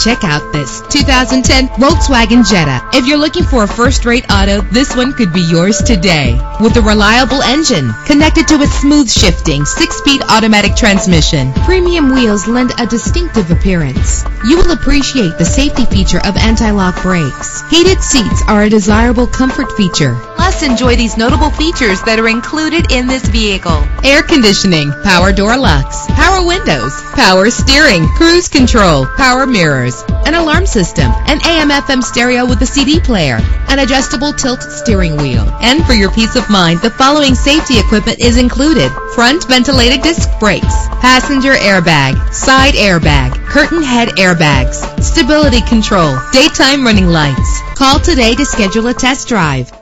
Check out this 2010 Volkswagen Jetta. If you're looking for a first-rate auto, this one could be yours today. With a reliable engine connected to a smooth shifting 6-speed automatic transmission, premium wheels lend a distinctive appearance. You will appreciate the safety feature of anti-lock brakes. Heated seats are a desirable comfort feature. Plus, enjoy these notable features that are included in this vehicle: air conditioning, power door locks, power windows, power steering, cruise control, power mirrors, an alarm system, an AM/FM stereo with a CD player, an adjustable tilt steering wheel. And for your peace of mind, the following safety equipment is included: front ventilated disc brakes, passenger airbag, side airbag, curtain head airbags, stability control, daytime running lights. Call today to schedule a test drive.